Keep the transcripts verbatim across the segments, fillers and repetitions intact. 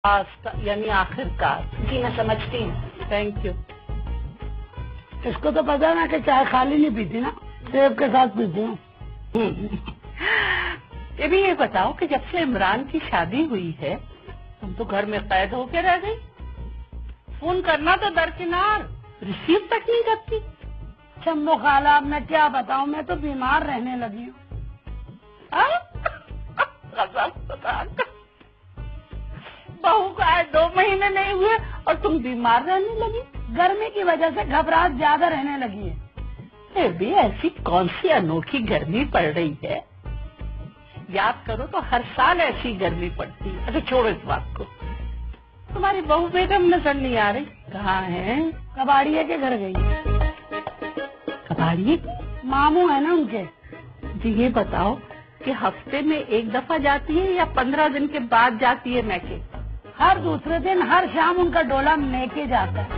یعنی آخر کار. جی میں سمجھتی ہوں. Thank you. اس کو تو پتا نا کہ چائے خالی نہیں پیتی نا, سیب کے ساتھ پیتی ہوں. یہ بھی یہ بتاؤ کہ جب سے عمران کی شادی ہوئی ہے تم تو گھر میں قید ہو کے رہ گئی. فون کرنا تو درکنار, ریسیو تک نہیں کرتی. شمو خالہ اب میں کیا بتاؤں, میں تو بیمار رہنے لگی ہوں. بہو کا آئے دو مہینے نہیں ہوئے اور تم بیمار رہنے لگی. گرمی کی وجہ سے گھبراہٹ زیادہ رہنے لگی ہے. پھر بھی ایسی کون سی انوکھی گرمی پڑ رہی ہے؟ یاد کرو تو ہر سال ایسی گرمی پڑتی ہے. اچھا چھوڑو اس بات کو. تمہاری بہو بیگم نظر نہیں آ رہی, کہاں ہے؟ کباڑیے کے گھر گئی. کباڑیے ماموں ہے نا ان کے. جی یہ بتاؤ کہ ہفتے میں ایک دفعہ جاتی ہے یا پندرہ دن کے بعد جاتی ہے میکے؟ ہر دوسرے دن ہر شام ان کا ڈولا میکے جاتا ہے.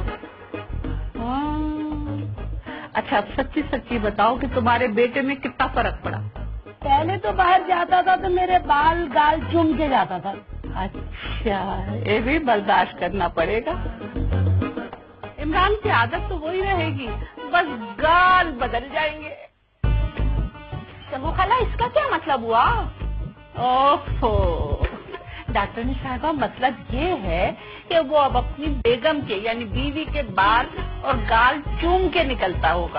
اچھا اب سچی سچی بتاؤ کہ تمہارے بیٹے میں کتنا فرق پڑا؟ پہلے تو باہر جاتا تھا تو میرے بال گال چوم کے جاتا تھا. اچھا یہ بھی برداشت کرنا پڑے گا. عمران کی عادت تو وہی رہے گی, بس گال بدل جائیں گے. شمو خالہ اس کا کیا مطلب ہوا؟ اوہو ڈاکٹر صاحبہ مطلب یہ ہے کہ وہ اب اپنی بیگم کے یعنی بیوی کے بال اور گال چوم کے نکلتا ہوگا.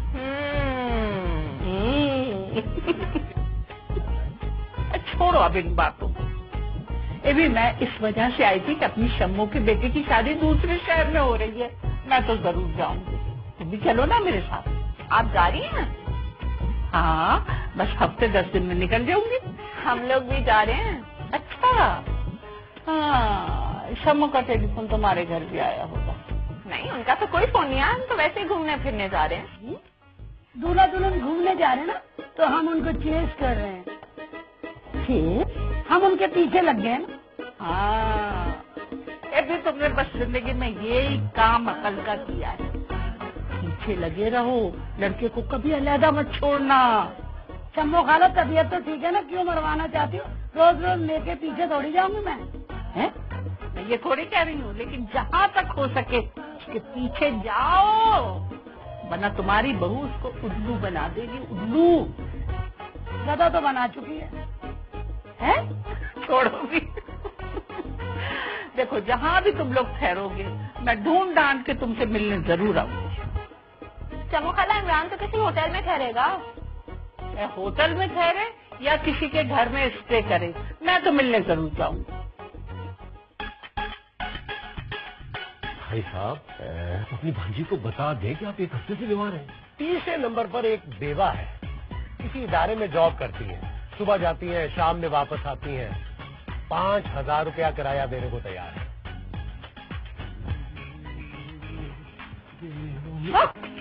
چھوڑو اب ان باتوں کو. یہ بھی میں اس وجہ سے آئی تھی کہ اپنی شمو کے بیٹے کی شادی دوسرے شہر میں ہو رہی ہے, میں تو ضرور جاؤں گی. تم بھی چلو نا میرے ساتھ. آپ جا رہی ہیں؟ ہاں بس ہفتے دس دن میں نکل جاؤں گی. ہم لوگ بھی جا رہے ہیں. اچھا ہاں شمو کا ٹیلی فون تمہارے گھر بھی آیا ہوگا. نہیں ان کا تو کوئی فون نہیں آیا, ہم تو ویسے ہی گھومنے پھرنے جا رہے ہیں. دولہا دلہن گھومنے جا رہے ہیں نا تو ہم ان کو چیز کر رہے ہیں. ہم ان کے پیچھے لگ گئے نا. ہاں یہ بھی تم نے بس زندگی میں یہی کام عقل کا کیا ہے. پیچھے لگے رہو, لڑکے کو کبھی علیحدہ مت چھوڑنا. شمو خالہ طبیعت تو ٹھیک ہے نا, کیوں مروانا چاہتی ہو؟ روز روز میرے کے پیچھے دوڑی جاؤں گی میں. میں یہ تھوڑی کہہ رہی ہوں, لیکن جہاں تک ہو سکے اس کے پیچھے جاؤ, ورنہ تمہاری بہو اس کو الو بنا دے گی. الو زیادہ تو بنا چکی ہے. چھوڑو گی. دیکھو جہاں بھی تم لوگ ٹھہرو گے میں ڈھونڈ ڈانٹ کے تم سے ملنے ضرور آؤں گی. شمو خالہ عمران تو کسی ہوٹل میں ٹھہرے گا. ہوٹل میں ٹھہرے یا کسی کے گھر میں اسٹے کرے, میں تو ملنے ضرور جاؤں گی. بھائی صاحب اپنی بھانجی کو بتا دیں کہ آپ ایک ہفتے سے بیمار ہیں. تیسرے نمبر پر ایک بیوہ ہے, کسی ادارے میں جاب کرتی ہیں, صبح جاتی ہیں شام میں واپس آتی ہیں, پانچ ہزار روپیہ کرایہ دینے کو تیار ہے.